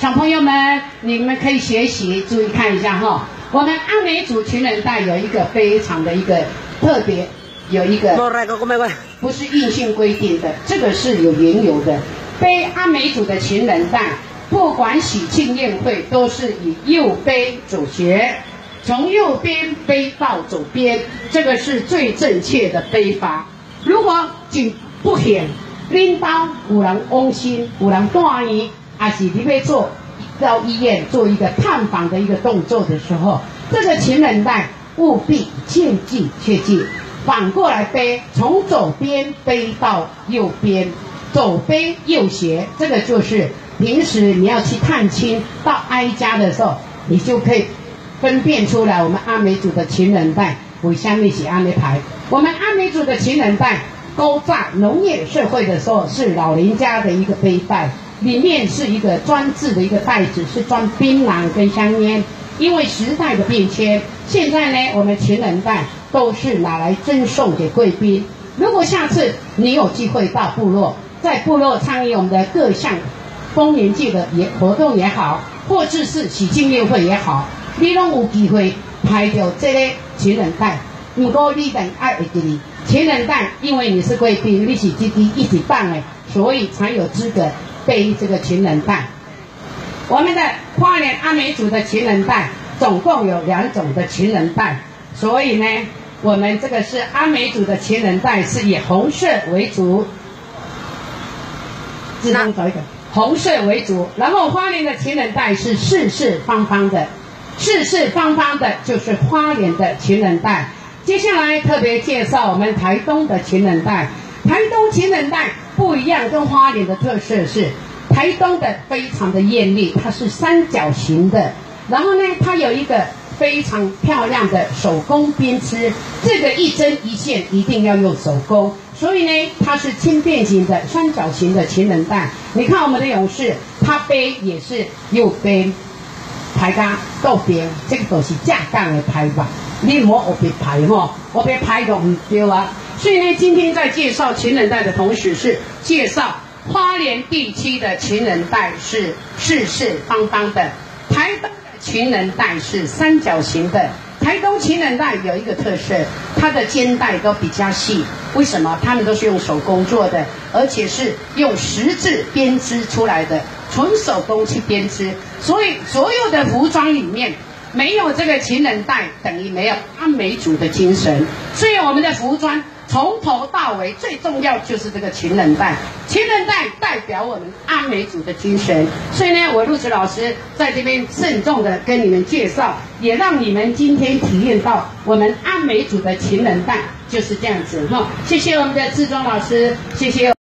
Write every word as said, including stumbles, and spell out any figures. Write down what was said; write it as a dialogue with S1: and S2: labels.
S1: 小朋友们，你们可以学习，注意看一下哈。我们阿美族情人带有一个非常的一个特别，有一个不是硬性规定的，这个是有缘由的。背阿美族的情人带，不管喜庆宴会，都是以右背主角，从右边背到左边，这个是最正确的背法。如果颈不显，拎刀有人翁心，有人大医，还是你要做到医院做一个探访的一个动作的时候，这个情人带务必切记切记，反过来背，从左边背到右边，左背右斜，这个就是平时你要去探亲到哀家的时候，你就可以分辨出来我们阿美族的情人带为下面写阿美牌。我们阿美族的情人带勾在农业社会的时候是老人家的一个背带，里面是一个专制的一个袋子，是装槟榔跟香烟。因为时代的变迁，现在呢我们情人带都是拿来赠送给贵宾。如果下次你有机会到部落，在部落参与我们的各项丰年祭的也活动也好，或者是喜庆宴会也好，你都有机会拍到这个情人带。不过你等爱会记哩，情人带因为你是贵宾，你是这支一起办的，所以才有资格背这个情人带。我们的花莲阿美族的情人带总共有两种的情人带，所以呢，我们这个是阿美族的情人带是以红色为主，自动走一个红色为主，然后花莲的情人带是四四方方的，四四方方的就是花莲的情人带。接下来特别介绍我们台东的情人带，台东情人带不一样，跟花莲的特色是台东的非常的艳丽，它是三角形的，然后呢它有一个非常漂亮的手工编织，这个一针一线一定要用手工，所以呢它是轻便型的三角形的情人带。你看我们的勇士，他背也是右边排甲右边，这个都是架杠的排法，你唔好学别排吼，我别排都唔对啊。所以呢，今天在介绍情人带的同时，是介绍花莲地区的情人带是四四方方的，台东的情人带是三角形的。台东情人带有一个特色，它的肩带都比较细，为什么？他们都是用手工做的，而且是用十字编织出来的，纯手工去编织，所以所有的服装里面没有这个情人带，等于没有阿美族的精神。所以我们的服装从头到尾最重要就是这个情人带，情人带代表我们阿美族的精神。所以呢，我陆子老师在这边慎重的跟你们介绍，也让你们今天体验到我们阿美族的情人带就是这样子哈。谢谢我们的志忠老师，谢谢。